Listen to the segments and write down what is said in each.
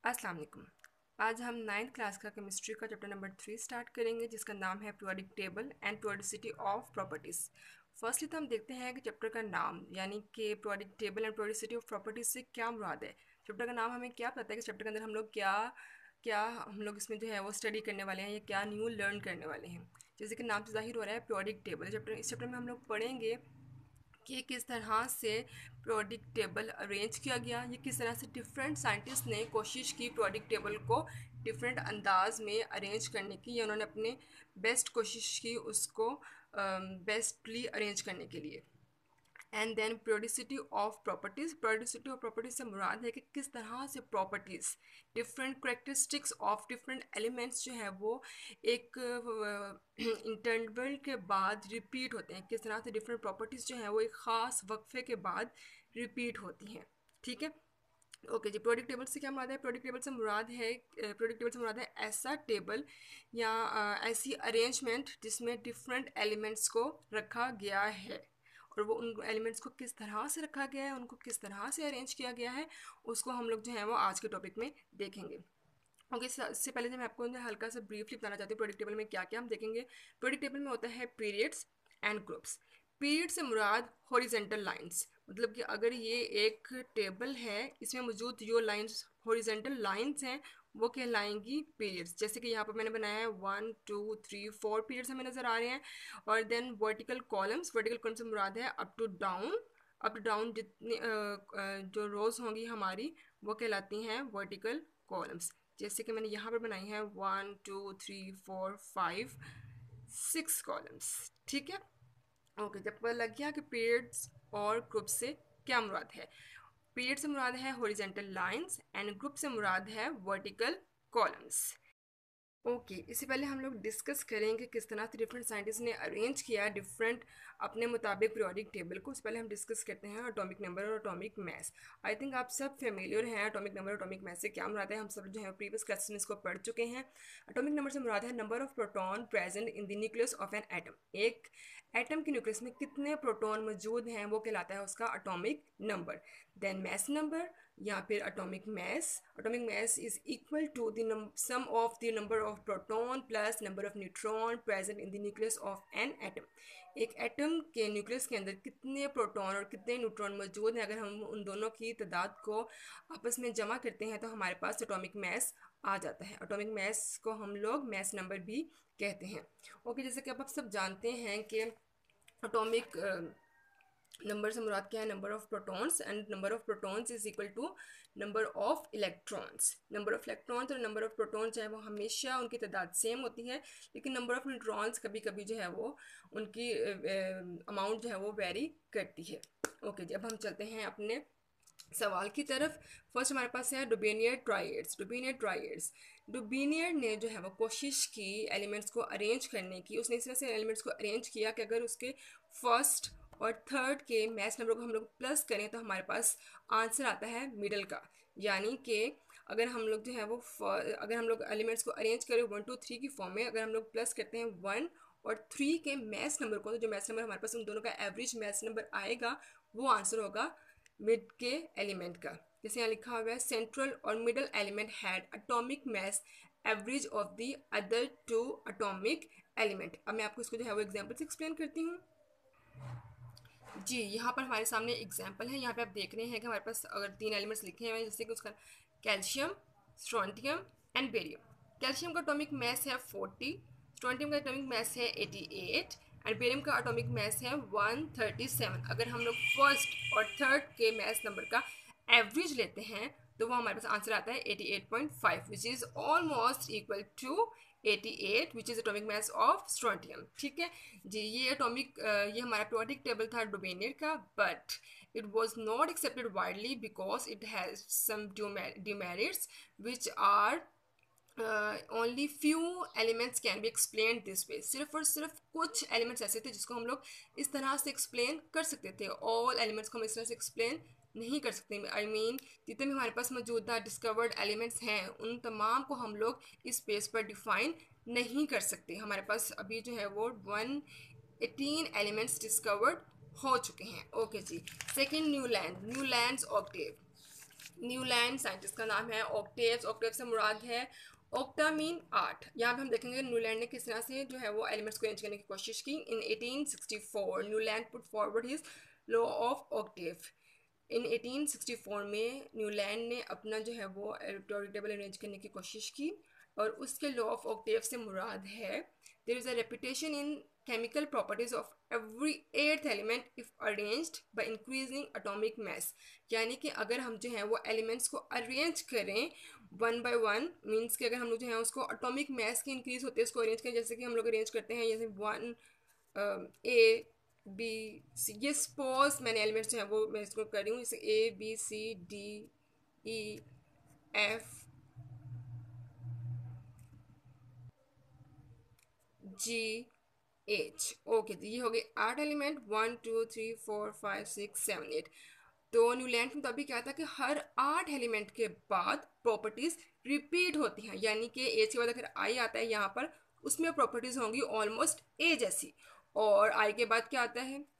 अस्सलाम वालेकुम। आज हम 9th क्लास का केमिस्ट्री का चैप्टर नंबर 3 स्टार्ट करेंगे, जिसका नाम है periodic table and periodicity of properties. Firstly तो हम देखते हैं कि चैप्टर का नाम यानी कि periodic table and periodicity of properties से क्या मुराद है। चैप्टर का नाम हमें क्या पता है कि चैप्टर के अंदर हम लोग क्या हम लोग इसमें जो है वो स्टडी करने वाले हैं या क्या न्यू लर्न करने वाले हैं। जैसे कि नाम से जाहिर हो रहा है पीरियोडिक टेबल। इस चैप्टर में हम लोग पढ़ेंगे कि किस तरह से पीरियोडिक टेबल अरेंज किया गया, ये किस तरह से डिफरेंट साइंटिस्ट ने कोशिश की पीरियोडिक टेबल को डिफरेंट अंदाज में अरेंज करने की, या उन्होंने अपने बेस्ट कोशिश की उसको बेस्टली अरेंज करने के लिए। And then periodicity of properties से मुराद है कि किस तरह से properties different characteristics of different elements जो है वो एक इंटरवल के बाद रिपीट होते हैं। किस तरह से डिफरेंट प्रॉपर्टीज़ जो है वो एक ख़ास वक्फे के बाद रिपीट होती हैं। ठीक है, ओके जी। प्रोडक्ट टेबल से क्या मुराद है? प्रोडक्ट टेबल से मुराद है ऐसा टेबल या ऐसी अरेंजमेंट जिसमें डिफरेंट एलिमेंट्स को रखा गया है, और वो उन एलिमेंट्स को किस तरह से रखा गया है, उनको किस तरह से अरेंज किया गया है, उसको हम लोग जो है वो आज के टॉपिक में देखेंगे। ओके, इससे पहले जब मैं आपको हल्का सा ब्रीफली बताना चाहती हूँ प्रोडक्ट टेबल में क्या क्या हम देखेंगे। प्रोडक्ट टेबल में होता है पीरियड्स एंड ग्रुप्स। पीरियड से मुराद हॉरिजेंटल लाइंस, मतलब कि अगर ये एक टेबल है, इसमें मौजूद जो लाइंस हॉरिजेंटल लाइंस हैं वो कहलाएंगी पीरियड्स। जैसे कि यहाँ पर मैंने बनाया है 1 2 3 4 पीरियड्स हमें नज़र आ रहे हैं। और देन वर्टिकल कॉलम से मुराद है अप टू डाउन जितनी जो रोज़ होंगी हमारी वो कहलाती हैं वर्टिकल कॉलम्स। जैसे कि मैंने यहाँ पर बनाई है 1 2 3 4 5 6 कॉलम्स। ठीक है, ओके। जब पता लग गया कि पीरियड्स और ग्रुप से क्या मुराद है। पीरियड से मुराद है हॉरिजेंटल लाइंस एंड ग्रुप से मुराद है वर्टिकल कॉलम्स। ओके, इससे पहले हम लोग डिस्कस करेंगे किस तरह से डिफरेंट साइंटिस्ट ने अरेंज किया डिफरेंट अपने मुताबिक पीरियोडिक टेबल को। उससे पहले हम डिस्कस करते हैं एटॉमिक नंबर और एटॉमिक मैस। आई थिंक आप सब फेमिलियर हैं एटॉमिक नंबर और एटॉमिक मैस से क्या मुराद है। हम सब जो है प्रीवियस क्लासेस में इसको पढ़ चुके हैं। एटॉमिक नंबर से मुराद है number of proton present in the nucleus of an atom. एक एटम के न्यूक्लियस में कितने प्रोटॉन मौजूद हैं वो कहलाता है उसका atomic number. Then mass number या फिर atomic mass is equal to the sum of the number of proton plus number of neutron present in the nucleus of an atom. एक एटम के न्यूक्लियस के अंदर कितने प्रोटॉन और कितने neutron मौजूद हैं, अगर हम उन दोनों की तादाद को आपस में जमा करते हैं तो हमारे पास एटॉमिक मैस आ जाता है। एटॉमिक मैस को हम लोग मैस नंबर भी कहते हैं। ओके, जैसे कि अब आप सब जानते हैं कि एटॉमिक नंबर से मुराद क्या है, number of protons, and number of protons is equal to number of electrons. Number of electrons और नंबर ऑफ प्रोटॉन्स जो है वो हमेशा उनकी तादाद सेम होती है, लेकिन नंबर ऑफ न्यूट्रॉन्स कभी कभी जो है वो उनकी अमाउंट जो है वो वेरी करती है। ओके जी, अब हम चलते हैं अपने सवाल की तरफ। फर्स्ट हमारे पास है डुबीनियर डुबीनियर ने जो है वो कोशिश की एलिमेंट्स को अरेंज करने की। उसने इस तरह से एलिमेंट्स को अरेंज किया कि अगर उसके फर्स्ट और थर्ड के मैच नंबर को हम लोग प्लस करें तो हमारे पास आंसर आता है मिडल का। यानी कि अगर हम लोग जो है वो अगर हम लोग एलिमेंट्स को अरेंज करें 1 2 3 की फॉर्म में, अगर हम लोग प्लस करते हैं 1 और 3 के मैच नंबर को, तो जो मैच नंबर हमारे पास उन दोनों का एवरेज मैच नंबर आएगा वो आंसर होगा मिड के एलिमेंट का। जैसे यहाँ लिखा हुआ है सेंट्रल और middle element had atomic mass average of the other two atomic element. अब मैं आपको इसको जो है वो एग्जांपल से एक्सप्लेन करती हूँ। जी, यहाँ पर हमारे सामने एग्जांपल है। यहाँ पे आप देख रहे हैं कि हमारे पास अगर 3 एलिमेंट्स लिखे हुए हैं, जैसे कि उसका calcium, strontium and barium. Calcium का एटॉमिक मैस है 40, स्ट्रोंटियम का एटॉमिक मैस है 88 एंड बेरियम का एटॉमिक मैस है 137। अगर हम लोग फर्स्ट और थर्ड के मैस नंबर का एवरेज लेते हैं तो वो हमारे पास आंसर आता है 88.5, which is almost equal to 88 which is atomic mass of strontium. ठीक है जी, ये हमारा पीरियोडिक टेबल था डुबेनियर का, but it was not accepted widely because it has some demerits which are only few elements can be explained this way। सिर्फ और सिर्फ कुछ एलिमेंट्स ऐसे थे जिसको हम लोग इस तरह से एक्सप्लेन कर सकते थे। ऑल एलिमेंट्स को हम इस तरह से एक्सप्लेन नहीं कर सकते। आई मीन जितने भी हमारे पास मौजूदा डिस्कवर्ड एलिमेंट्स हैं उन तमाम को हम लोग इस पेज पर डिफाइन नहीं कर सकते। हमारे पास अभी जो है वो 118 एलिमेंट्स डिस्कवर्ड हो चुके हैं। ओके जी, second Newlands octave. Newland scientist का नाम है ऑक्टेव। ऑक्टेव से मुराद है ऑक्टा मीन 8। यहाँ पे हम देखेंगे न्यूलैंड ने किस तरह से जो है वो एलिमेंट्स को अरेंज करने की कोशिश की। In 1864 Newland put forward his law of octave. In 1864 में न्यूलैंड ने अपना जो है वो periodic टेबल अरेंज करने की कोशिश की, और उसके लॉ ऑफ ऑक्टेव से मुराद है there is a repetition in chemical properties of every eighth element if arranged by increasing atomic mass। यानी कि अगर हम जो है वो एलिमेंट्स को अरेंज करें वन बाय वन, मीन्स कि अगर हम लोग जो है उसको अटोमिक मास की इंक्रीज होते हैं उसको अरेंज करें, जैसे कि हम लोग अरेंज करते हैं जैसे 1 A B C। ये सपोज मैंने एलिमेंट्स जो है वो मैं इसको कर रही हूँ, जैसे ABCDEFGH। ओके, तो ये हो गए 8 एलिमेंट, 1 2 3 4 5 6 7 8। तो न्यूलैंड में तो अभी क्या था कि हर 8 एलिमेंट के बाद प्रॉपर्टीज रिपीट होती हैं, यानी कि एज के बाद अगर आई आता है यहाँ पर, उसमें प्रॉपर्टीज होंगी ऑलमोस्ट ए जैसी, और आई के बाद क्या आता है,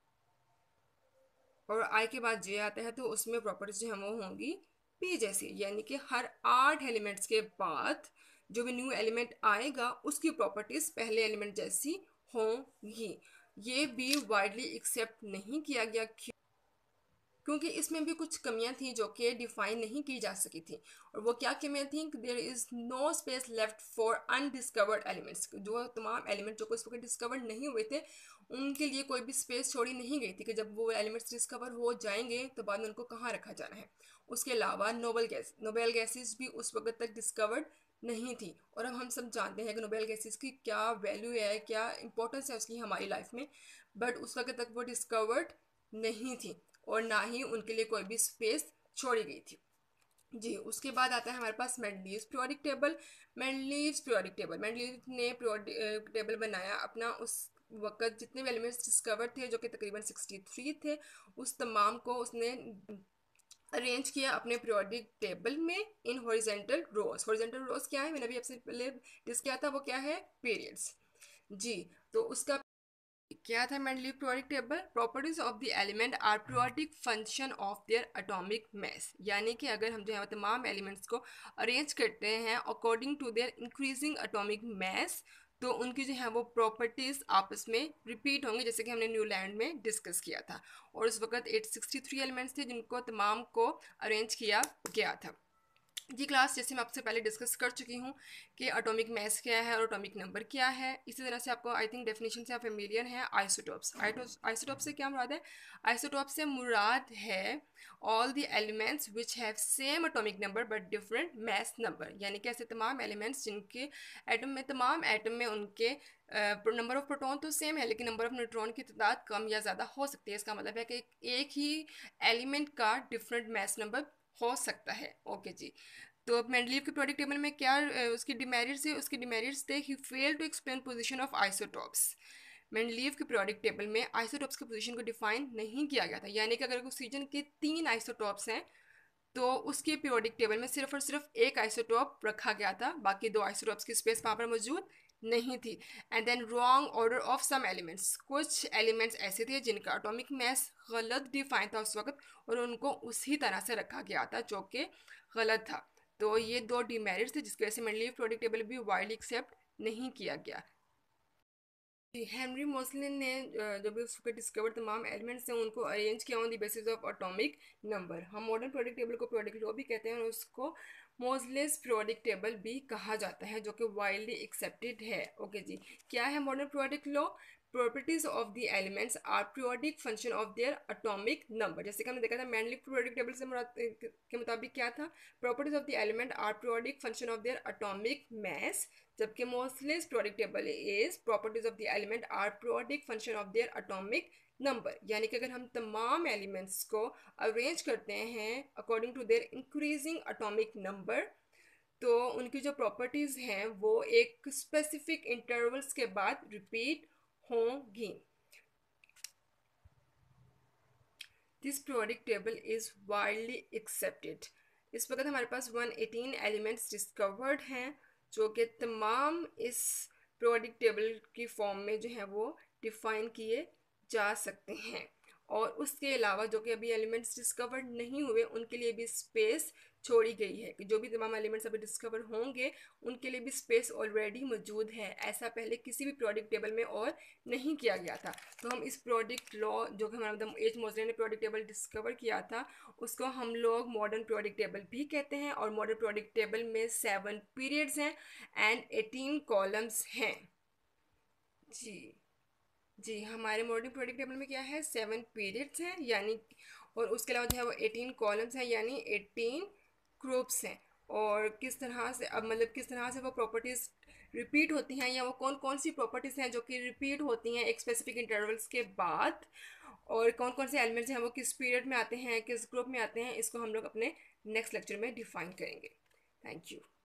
और आई के बाद जे आता है, तो उसमें प्रॉपर्टीज जो है वो होंगी पी जैसी। यानी कि हर 8 एलिमेंट्स के बाद जो भी न्यू एलिमेंट आएगा उसकी प्रॉपर्टीज पहले एलिमेंट जैसी होंगी। ये भी वाइडली एक्सेप्ट नहीं किया गया, क्योंकि इसमें भी कुछ कमियां थी जो कि डिफाइन नहीं की जा सकी थी। और वो क्या कमियां थी? There is no space left for undiscovered elements. जो तमाम एलिमेंट जो इस वक्त डिस्कवर्ड नहीं हुए थे उनके लिए कोई भी स्पेस छोड़ी नहीं गई थी कि जब वो एलिमेंट्स डिस्कवर हो जाएंगे तो बाद में उनको कहाँ रखा जाना है। उसके अलावा नोबेल गैसेस भी उस वक्त तक डिस्कवर्ड नहीं थी, और अब हम सब जानते हैं कि नोबेल गैसेस की क्या वैल्यू है, क्या इंपॉर्टेंस है उसकी हमारी लाइफ में, बट उस वक्त तक वो डिस्कवर्ड नहीं थी और ना ही उनके लिए कोई भी स्पेस छोड़ी गई थी। जी, उसके बाद आता है हमारे पास मेंडलीव्स पीरियोडिक टेबल। मेंडलीव ने पीरियोडिक टेबल बनाया अपना। उस वक्त जितने भी एलिमेंट्स डिस्कवर थे जो कि तकरीबन 63 थे, उस तमाम को उसने अरेंज किया अपने पीरियोडिक टेबल में इन हॉरिजेंटल रोज। हॉरिजेंटल रोज क्या है, मैंने अभी आपसे पहले डिस्कस किया था, वो क्या है? पीरियड्स। जी, तो उसका क्या था Mendeleev periodic table? Properties of the element are periodic function of their atomic mass. यानी कि अगर हम जो है तमाम एलिमेंट्स को अरेंज करते हैं according to their increasing atomic mass, तो उनकी जो है वो प्रॉपर्टीज आपस में रिपीट होंगे, जैसे कि हमने न्यूलैंड में डिस्कस किया था। और उस वक्त 863 एलिमेंट्स थे जिनको तमाम को अरेंज किया गया था। जी क्लास, जैसे मैं आपसे पहले डिस्कस कर चुकी हूँ कि एटॉमिक मास क्या है और एटॉमिक नंबर क्या है। इसी तरह से आपको आई थिंक डेफिनेशन से आप फेमिलियर हैं। आइसोटोप्स। आइसोटोप्स से क्या मुराद है? आइसोटोप्स से मुराद है all the elements which have same atomic number but different mass number. यानी कि ऐसे तमाम एलिमेंट्स जिनके तमाम एटम में उनके नंबर ऑफ प्रोटॉन तो सेम है, लेकिन नंबर ऑफ न्यूट्रॉन की तादाद कम या ज़्यादा हो सकती है। इसका मतलब है कि एक ही एलिमेंट का डिफरेंट मास नंबर हो सकता है। ओके जी, तो अब मेंडलीव के पीरियोडिक टेबल में क्या उसकी डिमेरिट्स है? उसकी डिमेरिट्स थे ही fail to explain position of isotopes. Mendeleev के पीरियोडिक टेबल में आइसोटोप्स की पोजीशन को डिफाइन नहीं किया गया था। यानी कि अगर ऑक्सीजन के 3 आइसोटोप्स हैं तो उसके पीरियोडिक टेबल में सिर्फ और सिर्फ एक आइसोटोप रखा गया था, बाकी 2 आइसोटोप्स की स्पेस वहाँ पर मौजूद नहीं थी। And then wrong order of some elements. कुछ एलिमेंट्स ऐसे थे जिनका एटॉमिक मास गलत डिफाइन था उस वक्त, और उनको उसी तरह से रखा गया था जो कि गलत था। तो ये 2 डिमेरिट्स थे जिसकी वजह से मेंडलीव पीरियोडिक टेबल भी वाइडली एक्सेप्ट नहीं किया गया। हेनरी मोसलिन ने जो भी उसके डिस्कवर तमाम एलिमेंट्स हैं उनको अरेंज किया on the basis of atomic number. हम मॉडर्न पीरियोडिक टेबल को पीरियोडिक लॉ भी कहते हैं और उसको मोजलेस पीरियोडिक टेबल भी कहा जाता है, जो कि वाइडली एक्सेप्टेड है। ओके जी, क्या है modern periodic law? Properties of the elements are periodic function of their atomic number. जैसे कि हमने देखा था मेंडलीव पीरियोडिक टेबल से के मुताबिक क्या था? Properties of the element are periodic function of their atomic mass, जबकि Moseley's periodic table is properties of the element are periodic function of their atomic number. यानी कि अगर हम तमाम एलिमेंट्स को अरेंज करते हैं according to their increasing atomic number, तो उनकी जो प्रॉपर्टीज हैं वो एक स्पेसिफिक इंटरवल्स के बाद रिपीट होंगी। This periodic table is widely accepted. इस वक्त हमारे पास 118 एलिमेंट्स डिस्कवर्ड हैं जो कि तमाम इस पीरियोडिक टेबल की फॉर्म में जो है वो डिफाइन किए जा सकते हैं। और उसके अलावा जो कि अभी एलिमेंट्स डिस्कवर्ड नहीं हुए उनके लिए भी स्पेस छोड़ी गई है कि जो भी तमाम एलिमेंट्स अभी डिस्कवर होंगे उनके लिए भी स्पेस ऑलरेडी मौजूद है। ऐसा पहले किसी भी प्रोडिक्ट टेबल में और नहीं किया गया था। तो हम इस प्रोडिक्ट लॉ जो कि हमारा एच मोजले ने प्रोडिक्ट टेबल डिस्कवर किया था उसको हम लोग मॉडर्न प्रोडिक्ट टेबल भी कहते हैं। और मॉडर्न प्रोडिक्ट टेबल में 7 पीरियड्स हैं एंड 18 कॉलम्स हैं। जी जी, हमारे मॉडर्न प्रोडिक्ट टेबल में क्या है, 7 पीरियड्स हैं यानी, और उसके अलावा जो है वो 18 कॉलम्स हैं यानी 18 ग्रुप्स हैं। और किस तरह से अब मतलब किस तरह से वो प्रॉपर्टीज़ रिपीट होती हैं या वो कौन कौन सी प्रॉपर्टीज़ हैं जो कि रिपीट होती हैं एक स्पेसिफिक इंटरवल्स के बाद, और कौन कौन से एलिमेंट्स हैं वो किस पीरियड में आते हैं किस ग्रुप में आते हैं, इसको हम लोग अपने नेक्स्ट लेक्चर में डिफाइन करेंगे। Thank you.